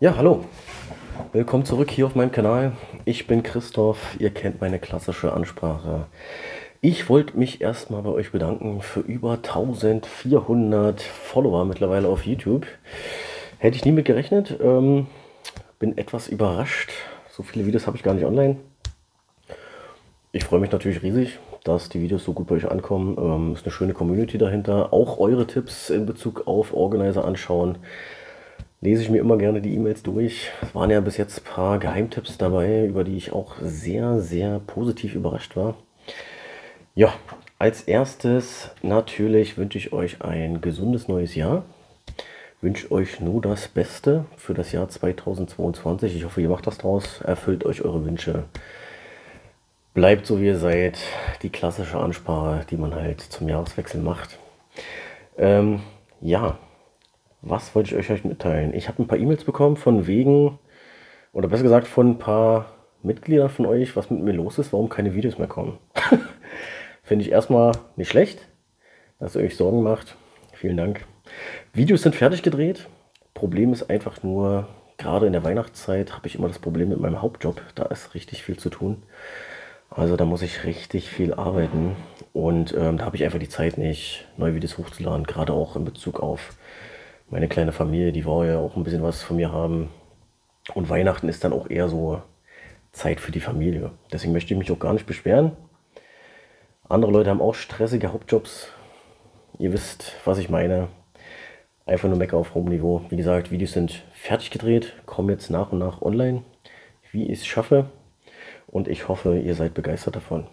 Ja, hallo. Willkommen zurück hier auf meinem Kanal. Ich bin Christoph, ihr kennt meine klassische Ansprache. Ich wollte mich erstmal bei euch bedanken für über 1400 Follower mittlerweile auf YouTube. Hätte ich nie mit gerechnet. Bin etwas überrascht. So viele Videos habe ich gar nicht online. Ich freue mich natürlich riesig, dass die Videos so gut bei euch ankommen. Ist eine schöne Community dahinter. Auch eure Tipps in Bezug auf Organizer anschauen. Lese ich mir immer gerne die E-Mails durch. Es waren ja bis jetzt ein paar Geheimtipps dabei, über die ich auch sehr, sehr positiv überrascht war. Ja, als erstes natürlich wünsche ich euch ein gesundes neues Jahr. Wünsche euch nur das Beste für das Jahr 2022. Ich hoffe, ihr macht das draus, erfüllt euch eure Wünsche. Bleibt so, wie ihr seid. Die klassische Ansprache, die man halt zum Jahreswechsel macht. Ja. Was wollte ich euch mitteilen? Ich habe ein paar E-Mails bekommen von wegen, oder besser gesagt von ein paar Mitgliedern von euch, was mit mir los ist, warum keine Videos mehr kommen. Finde ich erstmal nicht schlecht, dass ihr euch Sorgen macht. Vielen Dank. Videos sind fertig gedreht. Problem ist einfach nur, gerade in der Weihnachtszeit habe ich immer das Problem mit meinem Hauptjob. Da ist richtig viel zu tun. Also da muss ich richtig viel arbeiten. Und da habe ich einfach die Zeit nicht, neue Videos hochzuladen. Gerade auch in Bezug auf meine kleine Familie, die wollen ja auch ein bisschen was von mir haben. Und Weihnachten ist dann auch eher so Zeit für die Familie. Deswegen möchte ich mich auch gar nicht beschweren. Andere Leute haben auch stressige Hauptjobs. Ihr wisst, was ich meine. Einfach nur Mecker auf hohem Niveau. Wie gesagt, Videos sind fertig gedreht, kommen jetzt nach und nach online, wie ich es schaffe. Und ich hoffe, ihr seid begeistert davon.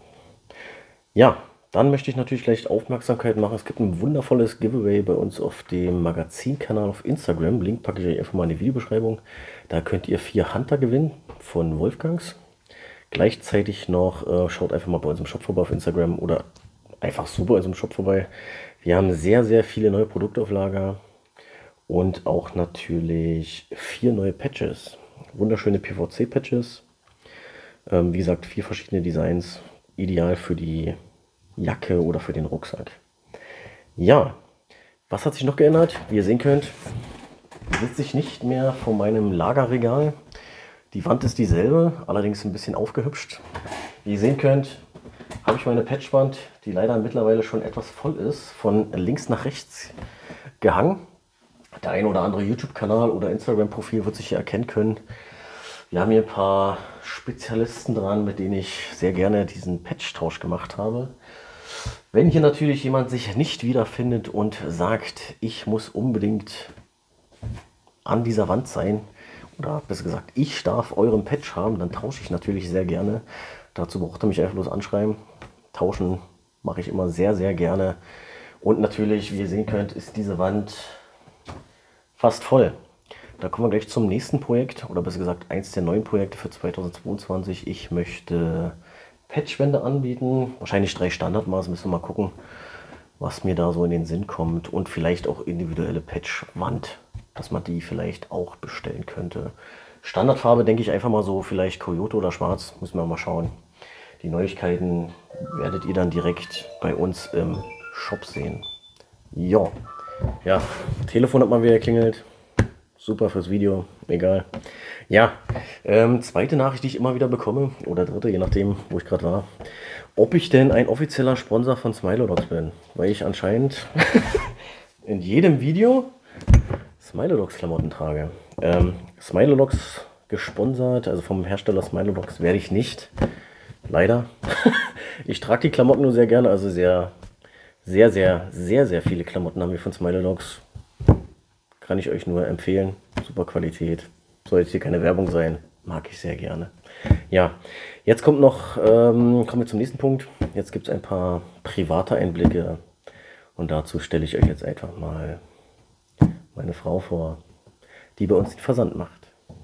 Ja. Dann möchte ich natürlich gleich Aufmerksamkeit machen. Es gibt ein wundervolles Giveaway bei uns auf dem Magazinkanal auf Instagram. Link packe ich euch einfach mal in die Videobeschreibung. Da könnt ihr 4 Hunter gewinnen von Wolfgangs. Gleichzeitig noch, schaut einfach mal bei uns im Shop vorbei auf Instagram oder einfach so bei uns im Shop vorbei. Wir haben sehr, sehr viele neue Produkte auf Lager und auch natürlich 4 neue Patches. Wunderschöne PVC-Patches. Wie gesagt, 4 verschiedene Designs. Ideal für die Jacke oder für den Rucksack. Ja, was hat sich noch geändert? Wie ihr sehen könnt, sitze ich nicht mehr vor meinem Lagerregal. Die Wand ist dieselbe, allerdings ein bisschen aufgehübscht. Wie ihr sehen könnt, habe ich meine Patchwand, die leider mittlerweile schon etwas voll ist, von links nach rechts gehangen. Der ein oder andere YouTube-Kanal oder Instagram-Profil wird sich hier erkennen können. Wir haben hier ein paar Spezialisten dran, mit denen ich sehr gerne diesen Patch-Tausch gemacht habe. Wenn hier natürlich jemand sich nicht wiederfindet und sagt, ich muss unbedingt an dieser Wand sein, oder besser gesagt, ich darf euren Patch haben, dann tausche ich natürlich sehr gerne. Dazu braucht ihr mich einfach bloß anschreiben. Tauschen mache ich immer sehr, sehr gerne. Und natürlich, wie ihr sehen könnt, ist diese Wand fast voll. Da kommen wir gleich zum nächsten Projekt, oder besser gesagt, eins der neuen Projekte für 2022. Ich möchte Patchwände anbieten, wahrscheinlich 3 Standardmaße, müssen wir mal gucken, was mir da so in den Sinn kommt. Und vielleicht auch individuelle Patchwand, dass man die vielleicht auch bestellen könnte. Standardfarbe denke ich einfach mal so, vielleicht Coyote oder Schwarz, müssen wir mal schauen. Die Neuigkeiten werdet ihr dann direkt bei uns im Shop sehen. Jo. Ja, Telefon hat mal wieder geklingelt. Super fürs Video, egal. Ja, zweite Nachricht, die ich immer wieder bekomme, oder dritte, je nachdem, wo ich gerade war, ob ich denn ein offizieller Sponsor von Smilodogs bin. Weil ich anscheinend in jedem Video Smilodogs Klamotten trage. Smilodogs gesponsert, also vom Hersteller Smilodogs werde ich nicht. Leider. Ich trage die Klamotten nur sehr gerne, also sehr viele Klamotten haben wir von Smilodogs. Kann ich euch nur empfehlen. Super Qualität. Soll jetzt hier keine Werbung sein. Mag ich sehr gerne. Ja, jetzt kommen wir zum nächsten Punkt. Jetzt gibt es ein paar private Einblicke. Und dazu stelle ich euch jetzt einfach mal meine Frau vor, die bei uns den Versand macht.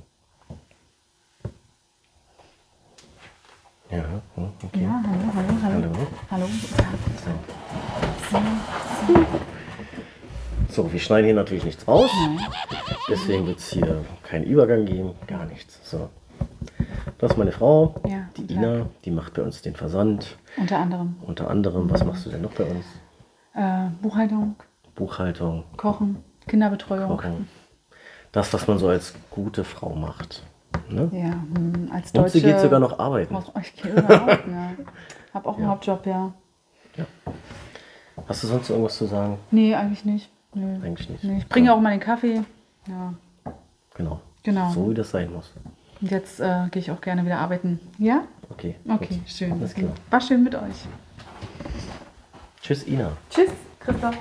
Ja, okay. Ja, hallo. Hallo. So, wir schneiden hier natürlich nichts raus. Nein. Deswegen wird es hier keinen Übergang geben, gar nichts. So. Das ist meine Frau, Ja, die guten Tag. Ina, die macht bei uns den Versand. Unter anderem Unter anderem, was machst du denn noch bei uns? Buchhaltung, Buchhaltung, Kochen, Kinderbetreuung. Kochen. Das, was man so als gute Frau macht. Ne? Ja, als Und sie Deutsche. geht sogar noch arbeiten. Ich gehe sogar arbeiten, ja. Hab auch einen Ja. Hauptjob, ja. Hast du sonst irgendwas zu sagen? Nee, eigentlich nicht. Nee. Eigentlich nicht. Nee, ich bringe auch mal den Kaffee. Ja, Genau. genau. So wie das sein muss. Und jetzt gehe ich auch gerne wieder arbeiten. Ja? Okay. Okay, gut. schön. Alles klar. War schön mit euch. Tschüss, Ina. Tschüss, Christoph.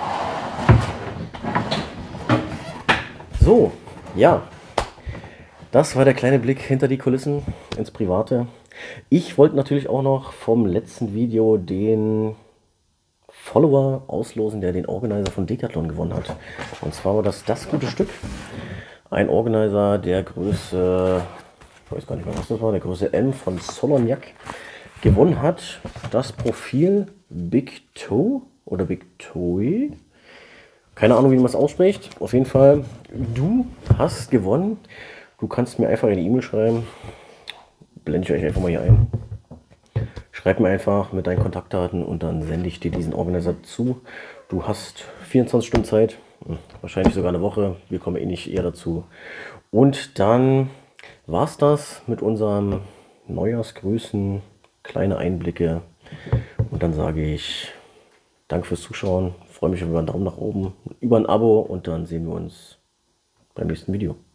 So, ja. Das war der kleine Blick hinter die Kulissen ins Private. Ich wollte natürlich auch noch vom letzten Video den Follower auslosen, der den Organizer von Decathlon gewonnen hat. Und zwar war das gute Stück. Ein Organizer der Größe, ich weiß gar nicht mehr, was das war, der Größe M von Soloniac gewonnen hat. Das Profil Big Toe oder Big Toe. Keine Ahnung, wie man es ausspricht. Auf jeden Fall, du hast gewonnen. Du kannst mir einfach eine E-Mail schreiben. Blende ich euch einfach mal hier ein. Schreib mir einfach mit deinen Kontaktdaten und dann sende ich dir diesen Organizer zu. Du hast 24 Stunden Zeit, wahrscheinlich sogar eine Woche. Wir kommen eh nicht eher dazu. Und dann war es das mit unserem Neujahrsgrüßen, kleine Einblicke. Und dann sage ich danke fürs Zuschauen. Freue mich über einen Daumen nach oben, über ein Abo und dann sehen wir uns beim nächsten Video.